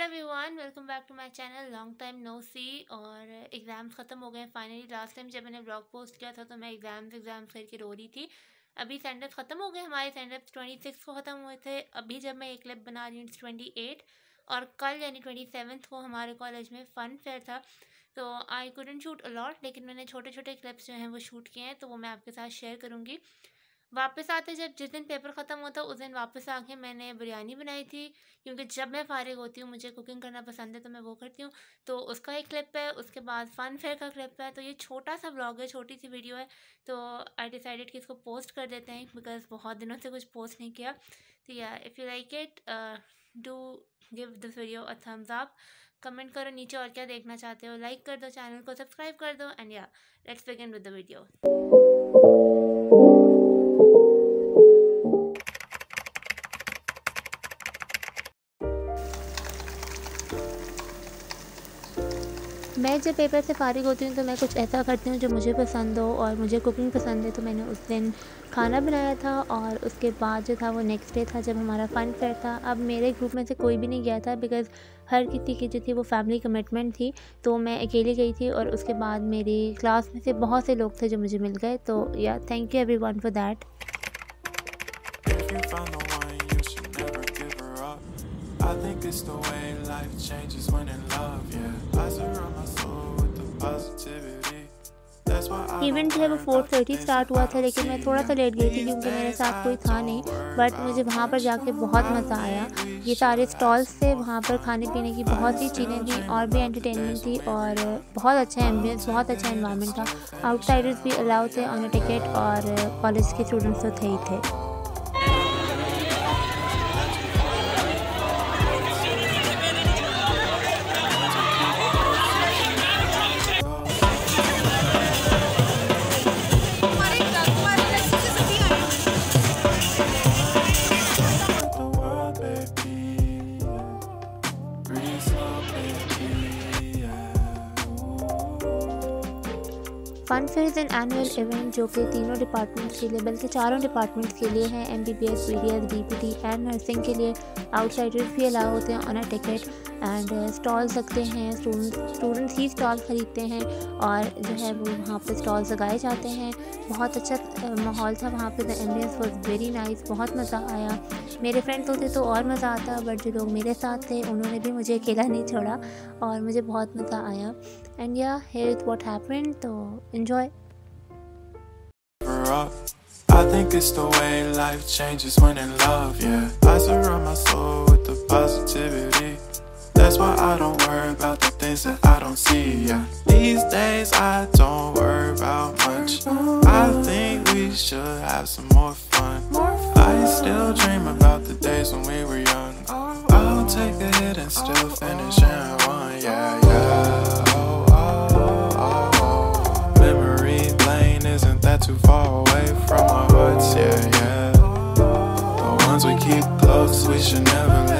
Everyone, welcome back to my channel. Long time no see. और exams ख़त्म हो गए हैं फाइनली। लास्ट टाइम जब मैंने ब्लॉग पोस्ट किया था तो मैं एग्ज़ाम्स करके रो रही थी। अभी सेंडअप्स ख़त्म हो गए हमारे। सेंडअप्स 26 को ख़त्म हुए थे। अभी जब मैं एक क्लिप बना रही हूँ 28, और कल यानी 27 को हमारे कॉलेज में फ़न फेयर था। तो आई कुडंट शूट अलॉट, लेकिन मैंने छोटे छोटे क्लिप्स जो हैं वो शूट किए हैं, तो वो मैं आपके साथ शेयर करूँगी। वापस आते जब जिस दिन पेपर ख़त्म होता उस दिन वापस आके मैंने बिरयानी बनाई थी, क्योंकि जब मैं फ़ारिग होती हूँ मुझे कुकिंग करना पसंद है तो मैं वो करती हूँ। तो उसका एक क्लिप है, उसके बाद फ़न फेयर का क्लिप है। तो ये छोटा सा व्लॉग है, छोटी सी वीडियो है। तो आई डिसाइडेड कि इसको पोस्ट कर देते हैं, बिकॉज़ बहुत दिनों से कुछ पोस्ट नहीं किया। तो yeah if you like it, do give this video a thumbs up. Comment करो नीचे और क्या देखना चाहते हो, लाइक कर दो, चैनल को सब्सक्राइब कर दो, and yeah let's begin with the video. मैं जब पेपर से फ़ारिग होती हूँ तो मैं कुछ ऐसा करती हूँ जो मुझे पसंद हो, और मुझे कुकिंग पसंद है। तो मैंने उस दिन खाना बनाया था, और उसके बाद जो था वो नेक्स्ट डे था जब हमारा फ़न फेयर था। अब मेरे ग्रुप में से कोई भी नहीं गया था, बिकॉज़ हर किसी की जो थी वो फैमिली कमिटमेंट थी। तो मैं अकेली गई थी, और उसके बाद मेरी क्लास में से बहुत से लोग थे जो मुझे मिल गए। तो yeah thank you everyone for that. I think it's the way life changes when in love, yeah. I surround my soul with the positivity. That's why I event जो है वो 4:30 स्टार्ट हुआ था, लेकिन मैं थोड़ा सा लेट गई थी क्योंकि मेरे साथ कोई था नहीं। बट मुझे वहाँ पर जाके बहुत मज़ा आया। ये सारे स्टॉल्स थे, वहाँ पर खाने पीने की बहुत सी चीज़ें थी, और भी एंटरटेनमेंट थी, और बहुत अच्छा एम्बियंस, बहुत अच्छा एनवायरनमेंट था। आउटसाइडर्स भी अलाउ थे ऑन अ टिकट, और कॉलेज के स्टूडेंट्स तो थे ही थे। Fun fair an annual event जो कि तीनों डिपार्टमेंट्स के लिए, बल्कि चारों डिपार्टमेंट्स के लिए है। MBBS, BDS, DPT and nursing के लिए आउटसाइडर्स भी अलाउ होते हैं on a ticket. And stalls लगते हैं, स्टूडेंट्स ही स्टॉल ख़रीदते हैं, और जो है वो वहाँ पे स्टॉल्स लगाए जाते हैं। बहुत अच्छा माहौल था वहाँ पे। The ambience was very nice, बहुत मज़ा आया। मेरे फ्रेंड्स होते तो और मज़ा आता, बट जो लोग मेरे साथ थे उन्होंने भी मुझे अकेला नहीं छोड़ा, और मुझे बहुत मज़ा आया। And yeah here is what happened, तो enjoy. I think it's the way life changes when in love, yeah. I surround my soul with the positivity. That's why I don't worry about the things that I don't see, yeah. These days I don't worry about much. I think we should have some more fun. I still dream about the days when we were young. I'll take a hit and still finish in one, yeah, yeah. Too far away from our hearts, yeah, yeah. The ones we keep close, we should never leave.